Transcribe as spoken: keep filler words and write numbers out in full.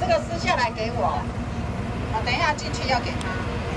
个撕下来给我。我等一下进去要给他。